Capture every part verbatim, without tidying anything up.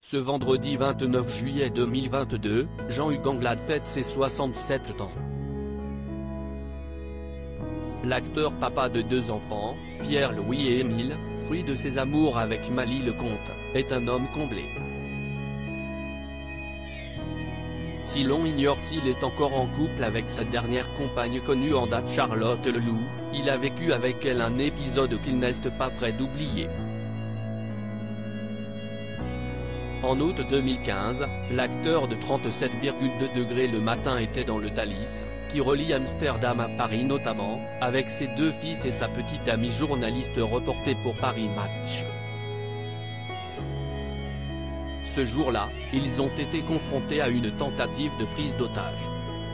Ce vendredi vingt-neuf juillet deux mille vingt-deux, Jean-Hugues Anglade fête ses soixante-sept ans. L'acteur papa de deux enfants, Pierre-Louis et Émile, fruit de ses amours avec Mali Lecomte, est un homme comblé. Si l'on ignore s'il est encore en couple avec sa dernière compagne connue en date Charlotte Leloup, il a vécu avec elle un épisode qu'il n'est pas prêt d'oublier. En août deux mille quinze, l'acteur de trente-sept virgule deux degrés le matin était dans le Thalys, qui relie Amsterdam à Paris notamment, avec ses deux fils et sa petite amie journaliste reportée pour Paris Match. Ce jour-là, ils ont été confrontés à une tentative de prise d'otage.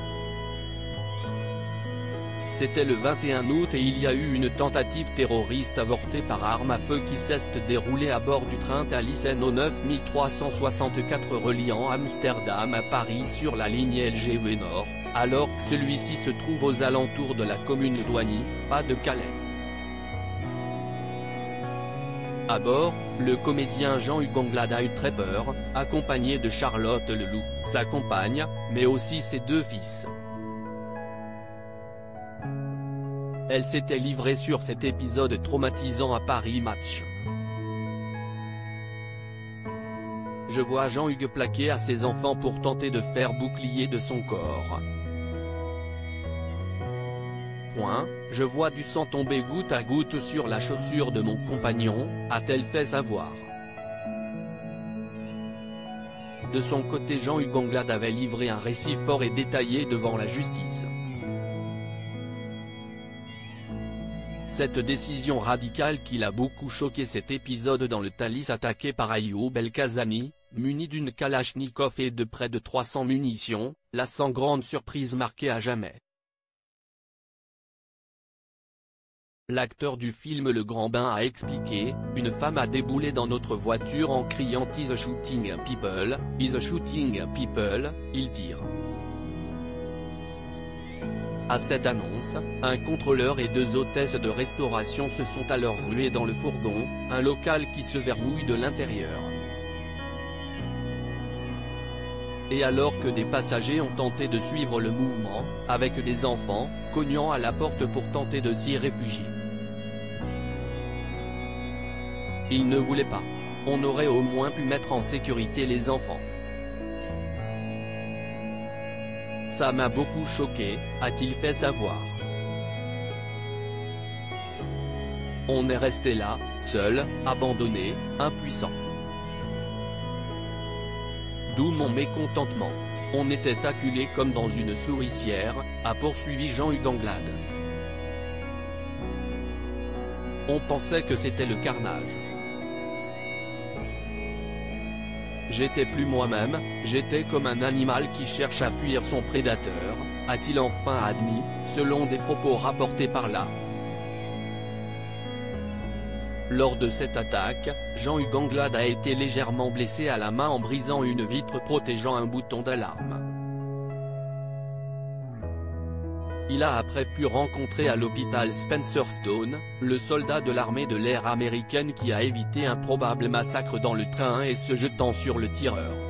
C'était le vingt et un août et il y a eu une tentative terroriste avortée par arme à feu qui s'est déroulée à bord du train Thalys N O neuf trois cent soixante-quatre reliant Amsterdam à Paris sur la ligne L G V Nord, alors que celui-ci se trouve aux alentours de la commune d'Oigny, pas de Calais. À bord, le comédien Jean-Hugues Anglade a eu très peur, accompagné de Charlotte Leloup, sa compagne, mais aussi ses deux fils. Elle s'était livrée sur cet épisode traumatisant à Paris Match. Je vois Jean-Hugues plaquer à ses enfants pour tenter de faire bouclier de son corps. Point, je vois du sang tomber goutte à goutte sur la chaussure de mon compagnon, a-t-elle fait savoir. De son côté Jean-Hugues Anglade avait livré un récit fort et détaillé devant la justice. Cette décision radicale qui l'a beaucoup choqué, cet épisode dans le Thalys attaqué par Ayoub El-Kazani, muni d'une Kalachnikov et de près de trois cents munitions, l'a sans grande surprise marqué à jamais. L'acteur du film Le Grand Bain a expliqué, une femme a déboulé dans notre voiture en criant « Is shooting people, is shooting people », il tire. À cette annonce, un contrôleur et deux hôtesses de restauration se sont alors rués dans le fourgon, un local qui se verrouille de l'intérieur. Et alors que des passagers ont tenté de suivre le mouvement, avec des enfants, cognant à la porte pour tenter de s'y réfugier. Ils ne voulaient pas. On aurait au moins pu mettre en sécurité les enfants. Ça m'a beaucoup choqué, a-t-il fait savoir. On est resté là, seul, abandonné, impuissant. D'où mon mécontentement. On était acculés comme dans une souricière, a poursuivi Jean-Hugues Anglade. On pensait que c'était le carnage. J'étais plus moi-même, j'étais comme un animal qui cherche à fuir son prédateur, a-t-il enfin admis, selon des propos rapportés par l'A F P. Lors de cette attaque, Jean-Hugues Anglade a été légèrement blessé à la main en brisant une vitre protégeant un bouton d'alarme. Il a après pu rencontrer à l'hôpital Spencer Stone, le soldat de l'armée de l'air américaine qui a évité un probable massacre dans le train et se jetant sur le tireur.